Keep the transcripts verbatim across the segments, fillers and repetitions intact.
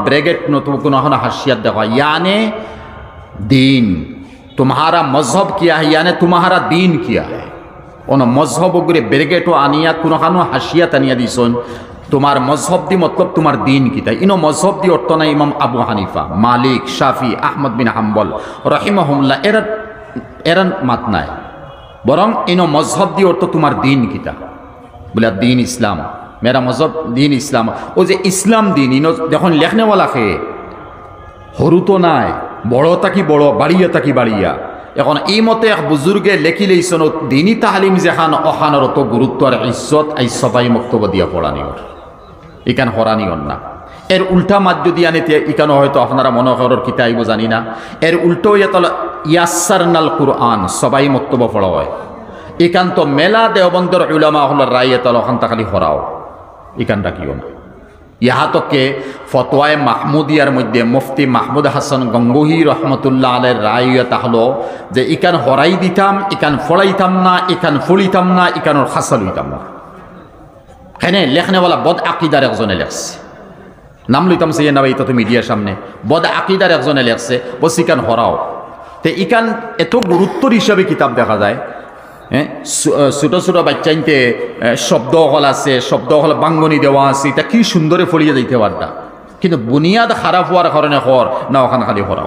Bracket no तो कोनो हाशियत देखो यानी दीन तुम्हारा मजहब क्या है यानी तुम्हारा दीन क्या है ओन मजहब गुरे ब्रैकेट आनिया कोनो हाशियत आनिया दिसन तुम्हार मजहब दी मतलब तुम्हार दीन किता इनो मजहब दी अर्थ ना इमाम Abu Hanifa Malik Shafi Ahmad bin Hanbal रहिमाहुल्लाह एरा एरन मात নাই বরং ইনো মজহব দি অর্থ তোমার দিন কিতা বলে দিন ইসলাম मेरा मजहब दीन इस्लाम ओ जे इस्लाम दीन इनो देखो लेखने वाला खे हरु तो नाय बड़ो ताकि बड़ो बाड़िया ताकि बाड़िया এখন এই মতে এক বুজুর্গে লেখি লইছেন দিনী তালিম যেখান অখানোর তো গুরুত্ব আর ইজ্জত এই সবাই বক্তব্য দিয়া পড়ানিওর ইকান হরানিওর না এর উল্টা মাত যদি আনিতে ইকানো হয়তো আপনারা মনে করার কিতা আইব জানি না এর উল্টো ইয়াতল ইয়াসারনাল কুরআন সবাই বক্তব্য পড়া হয় ইকান তো মেলা দেওবন্দর উলামা হল রায় তল ওখান খালি হরাও ইকান রাখিও না यहाँ तक के फतवाए महमूदियार मध्य मुफ्ती महमूद हासन गंगोही रहमतुल्लाह आलैहिर राय ताहलो जे इकान हराई दिताम इकान फड़ाइताम ना इकान फुलिताम ना इकान हासल हইতাম না এখানে লেখনে वाला बद আকিদার একজনে লেখছে নাম লইতাম সে না ভাই তো মিডিয়ার সামনে বদ আকিদার একজনে লেখছে বস ইকান হরাও তে ইকান এত গুরুত্বর হিসাবে কিতাব দেখা যায় হ্যাঁ ছোটো ছোটো বাচ্চাইতে শব্দ হল আছে শব্দ হল বাঙ্গনি দেওয়া আছে এটা কি সুন্দরে ফলিয়ে যাইতে পারতা কিন্তু বুনিয়াদ খারাপ হওয়ার কারণে হর না ওখানে খালি হরাও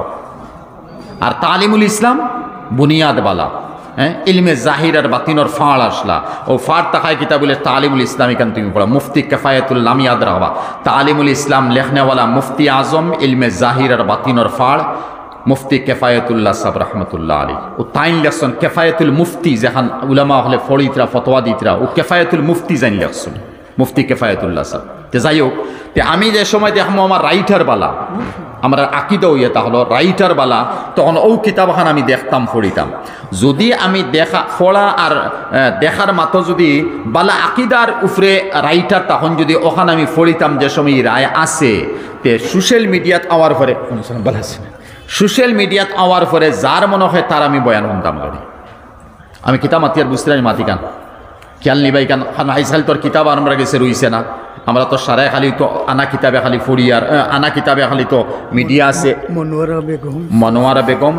আর তালিমুল ইসলাম বুনিয়াদ বালা হ্যাঁ ইলমে জাহির আর বাতিনর ফাড় আসলা ও ফাড় তাকায় কিতাবুল তালিমুল ইসলাম এখান তুমি পড়া মুফতি কিফায়াতুল লাম ইয়াদ রাখবা তালিমুল ইসলাম লেখনেওয়ালা মুফতি আজম ইলমে জাহির আর বাতিনর ফাড় मुफ्ती केफायतुल्लाह साहब रहमतुल्लाह आलैह ও তাইন লেখছেন কেফায়াতুল মুফতি যেখান উলামা হলে ফড়িতরা ফতোয়া দিতরা ও কেফায়াতুল মুফতি জানি লেখছেন মুফতি কেফায়াতুল্লাহ সাহেব তে যাই হোক তে আমি যে সময় দেখবো আমার রাইটার বালা আমরা আকিদা হইয়া তাহলে রাইটার বালা তখন ও কিতাবখান আমি দেখতাম পড়িতাম যদি আমি দেখা পড়া আর দেখার মাতো যদি বালা আকিদার উপরে রাইটার তখন যদি ওখানে আমি পড়িতাম যে সময় রায় আছে তে সোশ্যাল মিডিয়াত আওয়ার পরে বালা আছে সোশ্যাল মিডিয়াত আওয়ার পরে যার মনে হয় তার আমি বয়ান শুনতাম করি আমি কিতাব মাতিয়ার বুঝতে পারি মাতি কান খেয়াল নিবাই কান আইসাল তোর কিতাব আমরা গেছে রইছে না আমরা তো সারাই খালি তো আনা কিতাবে খালি ফড়িয়ার আনা কিতাবে খালি তো মিডিয়া আছে মনোয়ারা বেগম মনোয়ারা বেগম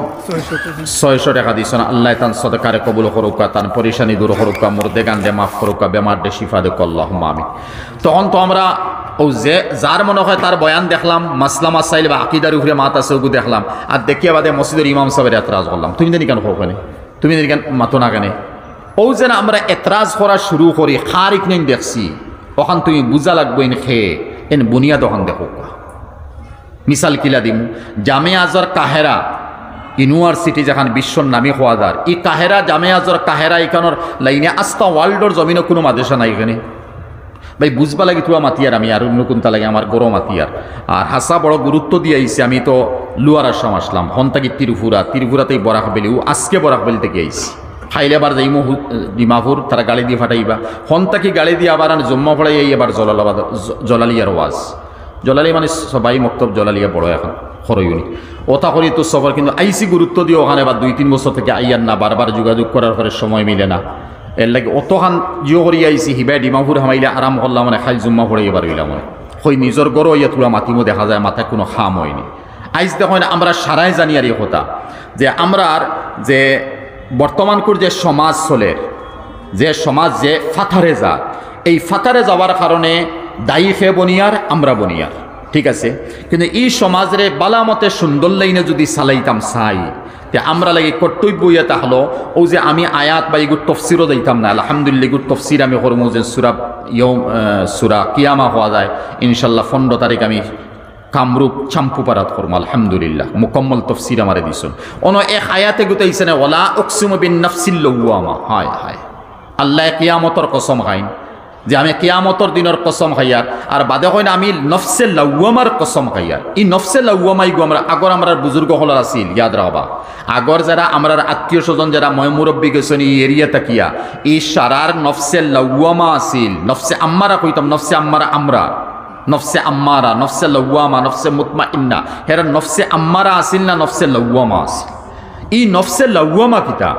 ছয়শো টাকা দিছ না আল্লাহ তান সদকারে কবুল করুকা তান পরিশানি দূর করুকা মুর্দে গান্ডে মাফ করুকা বেমার দে শিফা দে আল্লাহুম্মা আমিন তখন তো আমরা ও যে যার মনে হয় তার বয়ান দেখলাম মাসলা মাসাইল বা আকিদার উপরে মাত আছে ওগু দেখলাম আর দেখিয়া বাদে মসজিদের ইমাম সাহেবের এতরাজ করলাম তুমি জানি কেন ওখানে তুমি জানি কেন মাতো না কেন ও যেন আমরা এতরাজ করা শুরু করি খারিক নেই দেখছি ওখান তুমি বুঝা লাগবো এন খেয়ে এন বুনিয়াদ ওখান দেখো মিসাল কিলা দিম জামে আজর কাহেরা ইউনিভার্সিটি যেখান বিশ্বর নামী হওয়া যার ই কাহেরা জামে আজর কাহেরা এখানোর লাইনে আস্তা ওয়ার্ল্ডর জমিনও কোনো মাদেশা নাই এখানে ভাই বুঝবা লাগে তুয়া মাতিয়ার আমি আর অন্য কোনটা লাগে আমার গরম মাতিয়ার আর হাসা বড় গুরুত্ব দিয়ে আইসি আমি তো লুয়ার আসাম আসলাম হন্তাকি তিরুপুরা তিরুপুরাতেই বরাক বেলি ও আজকে বরাক বেলি থেকে আইসি খাইলে আবার যাইমো ডিমাপুর তারা গাড়ি দিয়ে ফাটাইবা হন্তাকি গাড়ি দিয়ে আবার জম্মা পড়াই এবার জলালাবাদ জলালিয়ার ওয়াজ জলালি মানে সবাই মক্তব জলালিয়া বড় এখন খরইউনি ওটা করি তো সবার কিন্তু আইসি গুরুত্ব দিয়ে ওখানে বা দুই তিন বছর থেকে আইয়ার না বারবার যোগাযোগ করার পরে সময় মিলে না এর লাগে অতখান জিও করি আইসি হিবাই ডিমাপুর হামাইলে আরাম করলাম মানে খাই জুম্মা পড়ে এবার হইলাম মানে হই নিজের গড় ইয়া তুলা মাতিমো দেখা যায় মাথায় কোনো খাম হয়নি আইস দেখো না আমরা সারাই জানি আর এই কথা যে আমরার যে বর্তমান করে যে সমাজ চলে যে সমাজ যে ফাথারে যা এই ফাথারে যাওয়ার কারণে দায়ী খে বনিয়ার আমরা বনিয়ার ঠিক আছে কিন্তু এই সমাজরে বালামতে সুন্দর লাইনে যদি চালাইতাম চাই তে আমরা লাগে কর্তব্য ইয়া হলো ও যে আমি আয়াত বা এগুর তফসিরও দিতাম না আলহামদুলিল্লাহ এগুর তফসির আমি করবো যে সুরা ইয়ম সুরা কিয়ামা হওয়া যায় ইনশাল্লাহ পনেরো তারিখ আমি কামরূপ চাম্পুপারাত করবো আলহামদুলিল্লাহ মুকম্মল তফসির আমারে দিছুন অন এক আয়াতে গুতাইছে না ওয়ালা উকসিমু বিন নাফসিল লাওয়ামা হায় হায় আল্লাহ কিয়ামতর কসম খাইন যে আমি কিয়ামতর দিনের কসম খাইয়ার আর বাদে হয় না আমি নফসে লাওয়ামার কসম খাইয়ার এই নফসে লাওয়ামাই গো আমরা আগর আমরা বুজুর্গ হলার আসিল ইয়াদ রাখবা আগর যারা আমরা আত্মীয় স্বজন যারা ময় মুরব্বী গেছেন এই এরিয়া তাকিয়া এই সারার নফসে লাওয়ামা আসিল নফসে আম্মারা কইতাম নফসে আম্মারা আমরা নফসে আম্মারা নফসে লাওয়ামা নফসে মুতমাইন্না হেরা নফসে আম্মারা আসিল না নফসে লাওয়ামা আসিল এই নফসে লাওয়ামা কিতা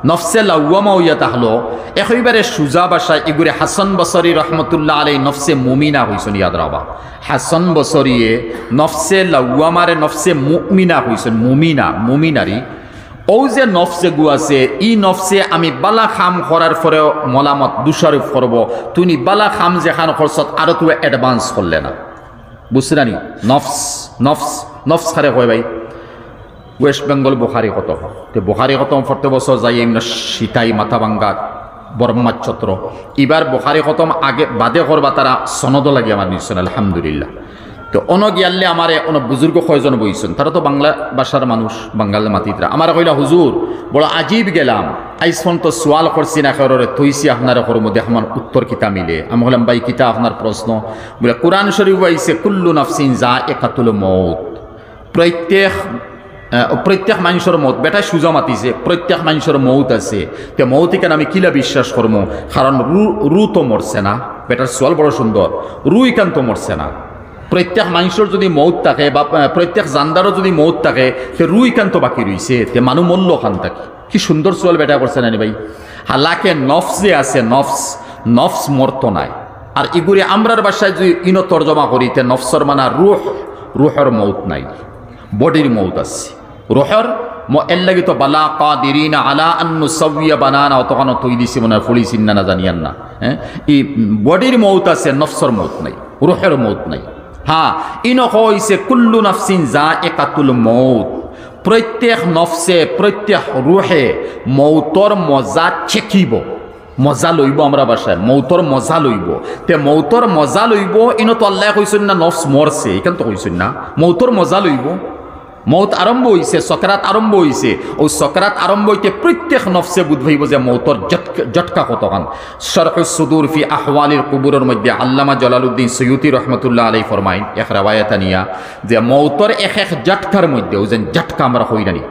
নফসে লাউয়ামা হইয়া তাহলো একেবারে সুজা বাসায় এগুলি হাসান বসরি রহমতুল্লাহ আলাই নফসে মুমিনা হইছেন ইয়াদ রাবা হাসান বসরিয়ে নফসে লাউয়ামারে নফসে মুমিনা হইছেন মুমিনা মুমিনারি ও যে নফসে গু আছে ই নফসে আমি বালা খাম করার পরে মলামত দুষারোপ করব তুমি বালা খাম যেখান খরচত আরো তুই অ্যাডভান্স করলে না বুঝছি না নি নফস নফস নফস খারে কয় ভাই ওয়েস্ট বেঙ্গল বুখারি খতম তো বুখারি খতম প্রত্যেক বছর যাই এমনি সীতাই মাথাভাঙ্গা বর্মাচ্ছত্র এবার বুখারি খতম আগে বাদে করবা তারা সনদ লাগে আমার নিশ্চয় আলহামদুলিল্লাহ তো অন গিয়ালে আমার অন বুজুর্গ কয়জন বইছেন তারা তো বাংলা ভাষার মানুষ বাঙ্গালের মাতিতরা আমার কইলা হুজুর বড় আজীব গেলাম আইস ফোন তো সোয়াল করছি না খেরে তৈছি আপনার ঘর মধ্যে আমার উত্তর কিতা মিলে আমি বললাম ভাই কিতা আপনার প্রশ্ন বলে কোরআন শরীফ আইছে কুল্লু নাফসিন যায়িকাতুল মউত প্রত্যেক প্রত্যেক মানুষের মত বেটা সুজা মাতিছে প্রত্যেক মানুষের মৌত আছে তে মৌতিকে আমি কিলা বিশ্বাস করবো কারণ রু রু তো মরছে না বেটার সোয়াল বড় সুন্দর রু ইকান তো মরছে না প্রত্যেক মানুষের যদি মৌত থাকে বা প্রত্যেক জানদারও যদি মৌত থাকে সে রু ইকান তো বাকি রইছে তে মানুষ মূল্য খান থাকে কি সুন্দর সোয়াল বেটা করছে না ভাই হালাকে নফস যে আছে নফস নফস মরত নাই আর এগুলি আমরার বাসায় যদি ইনো তর্জমা করি তে নফসর মানা রুহ রুহর মৌত নাই বডির মৌত আছে রুহর এর লাগি তো বালা কাদিরিনা আলা আন নুসাওয়িয়া বানানা অতখানো তৈ দিছি মনে ফুলিছিন না না জানিয়ান না হ্যাঁ এই বডির মৌত আছে নফসর মৌত নাই রুহের মৌত নাই হ্যাঁ ইনো হইছে কুল্লু নাফসিন যায়িকাতুল মৌত প্রত্যেক নফসে প্রত্যেক রুহে মৌতর মজা চেকিব মজা লইব আমরা বাসায় মৌতর মজা লইব তে মৌতর মজা লইব ইনো তো আল্লাহ কইছেন না নফস মরছে এখান তো কইছেন না মৌতর মজা লইব মৌত আরম্ভ হইছে সকরাত আরম্ভ হইছে ও সকরাত আরম্ভ হইতে প্রত্যেক নফসে বুধ হইব যে মৌতর জটকা কতখান শরহুস সুদুর ফি আহওয়ালিল কুবুরের মধ্যে আল্লামা জালালউদ্দিন সৈয়ুতি রহমতুল্লাহ আলাইহি ফরমাইন এক রাওয়ায়াত নিয়া যে মৌতর এক এক জটকার মধ্যে ও যেন জটকা আমরা হই নানি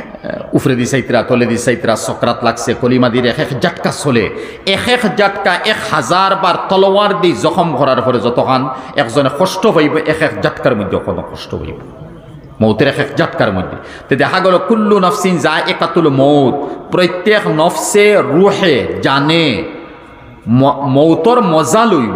উফরে দি সাইত্রা তলে দি সাইত্রা সকরাত লাগছে কলিমা দিয়ে এক এক জটকা চলে এক এক জটকা এক হাজার বার তলোয়ার দি জখম করার পরে যতখান একজনে কষ্ট হইব এক এক জটকার মধ্যে কত কষ্ট হইব মৌতের এক এক জটকার মধ্যে তো দেখা গেল কুল্লু নফসিন যায়িকাতুল মৌত প্রত্যেক নফসে রুহে জানে মৌতর মজা লইব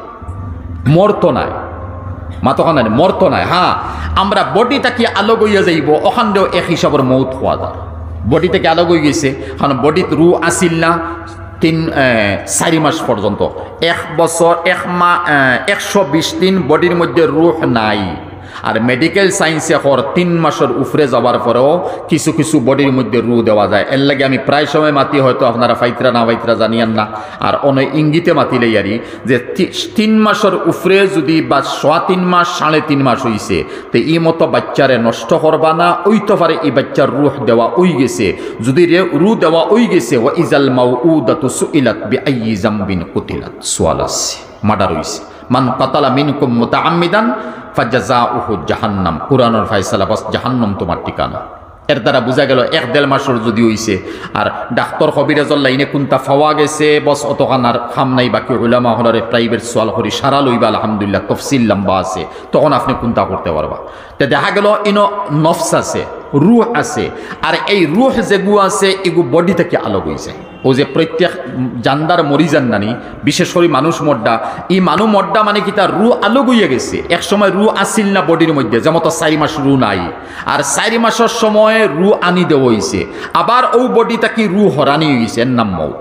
মরত নাই মাতখান নাই মরত নাই হ্যাঁ আমরা বডিটা কি আলোক হইয়া যাইব ওখান দিয়েও এক হিসাবের মৌত হওয়া যায় বডি থেকে আলোক হয়ে গেছে কারণ বডিত রু আসিল না তিন চারি মাস পর্যন্ত এক বছর এক মাহ একশো বিশ দিন বডির মধ্যে রুহ নাই আর মেডিকেল সায়েন্সে হর তিন মাসের উপরে যাওয়ার পরেও কিছু কিছু বডির মধ্যে রু দেওয়া যায় এর লাগে আমি প্রায় সময় মাতি হয়তো আপনারা ফাইতরা না ফাইতরা জানিয়ান না আর অনেক ইঙ্গিতে মাতিলে ইয়ারি যে তিন মাসের উপরে যদি বা সোয়া তিন মাস সাড়ে তিন মাস হইছে তো ই মতো বাচ্চারে নষ্ট করবা না ওই তো পারে এই বাচ্চার রুহ দেওয়া ওই গেছে যদি রে রু দেওয়া ওই গেছে ও ইজাল মাউউদাতু সুইলাত বিআইয়ি যামবিন কুতিলাত সোয়াল আছে মার্ডার হইছে মান কাতালা মিনকুম মুতাআম্মিদান ফাজাযাউহু জাহান্নাম কুরআনের ফয়সালা বাস জাহান্নাম তোমার ঠিকানা এর দ্বারা বোঝা গেল এক দেড় মাসের যদি হইছে আর ডাক্তার কবিরাজর লাইনে কোনটা ফাওয়া গেছে বস অতখানার খাম নাই বাকি উলামা হলরে প্রাইভেট সোয়াল করি সারা লইবা আলহামদুলিল্লাহ তফসিল লম্বা আছে তখন আপনি কোনটা করতে পারবা তো দেখা গেল ইনো নফস আছে রুহ আছে আর এই রুহ যেগু আছে এগু বডি থেকে আলোক হয়েছে ও যে প্রত্যেক জানদার মরি যান নানি বিশেষ করে মানুষ মড্ডা এই মানুষ মড্ডা মানে কি তার রু আলোক হইয়া গেছে এক সময় রু আসিল না বডির মধ্যে যেমন তো চারি মাস রু নাই আর চারি মাসের সময় রু আনি দেওয়া হয়েছে আবার ও বডিটা কি রু হরানি হয়ে গেছে এর নাম মৌত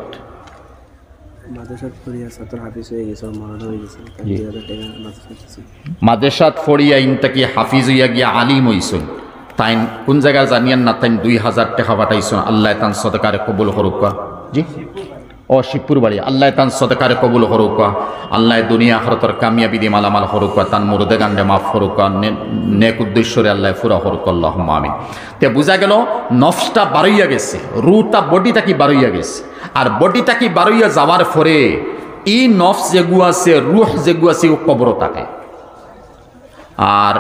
মাদেশাত ফড়িয়া ইনতাকি হাফিজ হইয়া গিয়া আলিম হইছেন তাই কোন জায়গায় জানিয়ান না তাই দুই হাজার টাকা পাঠাইছেন আল্লাহ তান সদকারে কবুল করুকা জি ও শিবপুর বাড়ি আল্লাহ তান সদকারে কবুল করুকা আল্লাহ দুনিয়া আখরাতের কামিয়াবি দিয়ে মালামাল করুকা তান মুরদে গান্ডে মাফ করুকা নেক উদ্দেশ্যরে আল্লাহ ফুরা করুক আল্লাহুম্মা আমিন তে বুঝা গেল নফসটা বাড়াইয়া গেছে রুটা বডিটা কি বাড়াইয়া গেছে আর বডিটা কি বাড়াইয়া যাওয়ার পরে এই নফস যেগু আছে রুহ যেগু আছে ও কবর থাকে আর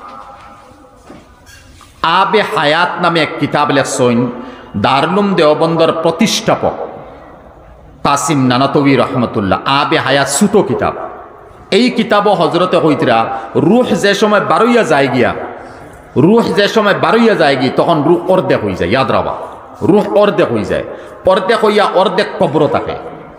আবে হায়াত নামে এক কিতাব লেখছেন দারুলুম দেওবন্দর প্রতিষ্ঠাপক কাসিম নানাতবি রহমতুল্লাহ আবে হায়াত ছোটো কিতাব এই কিতাবও হজরতে হইতরা রুহ যে সময় বারইয়া যায় গিয়া রুহ যে সময় বারইয়া যায় গিয়ে তখন রুহ অর্ধেক হয়ে যায় ইয়াদ রাবা রুহ অর্ধেক হয়ে যায়, অর্ধেক হইয়া অর্ধেক কবর থাকে।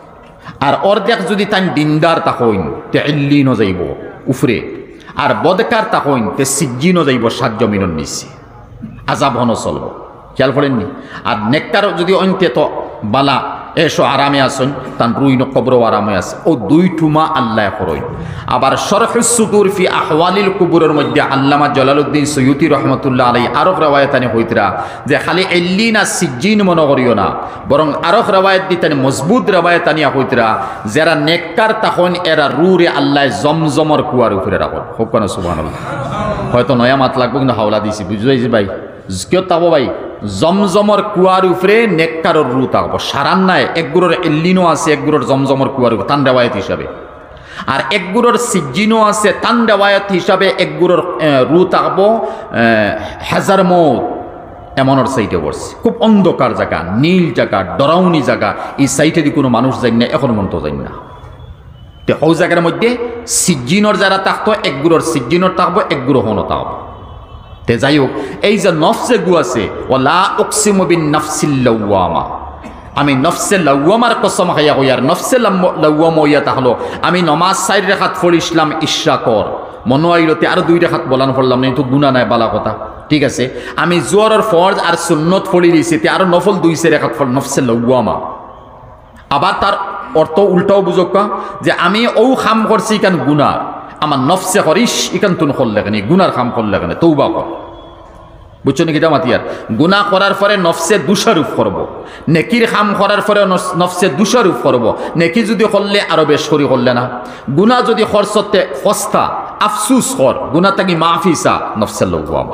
আর অর্ধেক যদি তাই দিনদার তাকইন তে ইল্লিনও যাইব উফরে, আর বদকার তাকইন তে সিজ্জিনও যাইব সাত জমিনের নিচে, আজাব হন চলব। খেয়াল করেননি? আর নেককার যদি অন্তে তো বালা এসো আরামে আসুন, তান রুইন কবর আরামে আছে, ও দুই টুমা আল্লাহ করই। আবার শরহুস সুদুর ফি আহওয়ালিল কুবুরের মধ্যে আল্লামা জালালউদ্দিন সৈয়ুতি রহমতুল্লাহ আলাইহি আরক রেওয়ায়াতানে হইতরা যে খালি ইল্লিন আর সিজ্জিন মনে করিও না, বরং আরক রেওয়ায়াত দিতেন মজবুত রেওয়ায়াতানিয়া হইতরা যারা নেককার তখন এরা রুরে আল্লাহ জমজমর কুয়ার উপরে রাখো। হোক না সুবহানাল্লাহ। হয়তো নয়া মাত লাগবো, কিন্তু হাওলা দিছি, বুঝাইছি ভাই? কেউ তাবো ভাই, জমজমর কুয়ার উপরে নেককারর রু থাকবো। সারান নাই একগুলোর এল্লিনও আছে, একগুলোর জমজমর কুয়ার উপরে তান রেওয়ায়ত হিসাবে, আর একগুলোর সিজ্জিনও আছে তান রেওয়ায়ত হিসাবে, একগুলোর রু থাকবো হাজার মৌত এমনের সাইটে পড়ছে। খুব অন্ধকার জায়গা, নীল জায়গা, ডরাউনি জায়গা, এই সাইটে দিয়ে কোনো মানুষ যাই না, এখন মন্ত যাই না। তো হৌ জায়গার মধ্যে সিজ্জিনর যারা থাকতো, একগুলোর সিজ্জিনর থাকবো, একগুলো হনও থাকবো। তে যাই হোক, এই যে নফসে গু আছে, ওয়ালা উকসিমু বিন নাফসিল লাওয়ামা, আমি নফসে লাওয়ামার কসম খাইয়া কই, আর নফসে লাওয়ামা হইয়া তাহলো আমি নমাজ চার রেখাত পড়িছিলাম ইশরা কর, মনো আইলতে আর দুই রেখাত বলান পড়লাম না, তো গুনাহ নাই, বালা কথা, ঠিক আছে। আমি জোহরের ফরজ আর সুন্নত পড়ি দিছি, তে আর নফল দুই চার রেখাত পড়, নফসে লাওয়ামা। আবার তার অর্থ উল্টাও বুঝক যে আমি ও খাম করছি ইকান গুনাহ, আমার নফসে করিস ইকান তুন করলে কেন, গুনার খাম করলে কেন, তৌবা কর। বুঝছো নাকি? মাতিয়ার গুনা করার পরে নফসে দোষারোপ করব, নেকির খাম করার পরে নফসে দোষারোপ করব। নেকি যদি করলে আরো বেশ করি করলে না, গুনা যদি খরচতে ফস্তা আফসুস কর, গুনা তাকি মাফিসা নফসে লওয়ামা।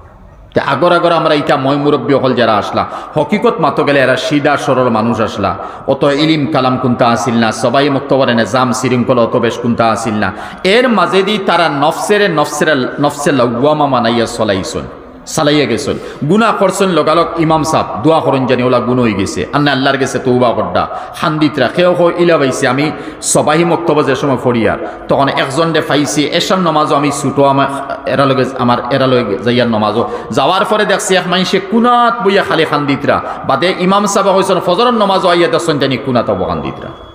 আগর আগর আমরা ইটা মই মুরব্বী হল যারা আসলা, হকিকত মাতো গেলে এরা সিধা সরল মানুষ আসলা, অত ইলিম কালাম কুন্তা আসিল না, সবাই মুক্তবরে নিজাম শৃঙ্খলা অত বেশ কুন্তা আসিল না। এর মাঝেদি তারা নফসের নফসের নফসে লওয়ামা মানাইয়া চলাইছন, চালাইয়া গেছেন। গুনা করছেন লগালগ ইমাম সাহ দোয়া করেন জানি ওলা গুণ হয়ে গেছে, আন্না আল্লাহর গেছে তৌবা করডা খান্দিতরা খেয়েও হয় ইলা পাইছে। আমি সবাই মক্তব্য যে সময় ফরিয়ার তখন একজন দে পাইছি, এসার নমাজও আমি ছুটো আমার এরা লগে আমার এরা লগে যাইয়ার নমাজও যাওয়ার পরে দেখছি এক মানুষে কুনাত বইয়া খালি খান্দিতরা বাদে ইমাম সাহেব হয়েছেন ফজরের নমাজও আইয়া দেখছেন জানি কুনাত অব খান্দিতরা।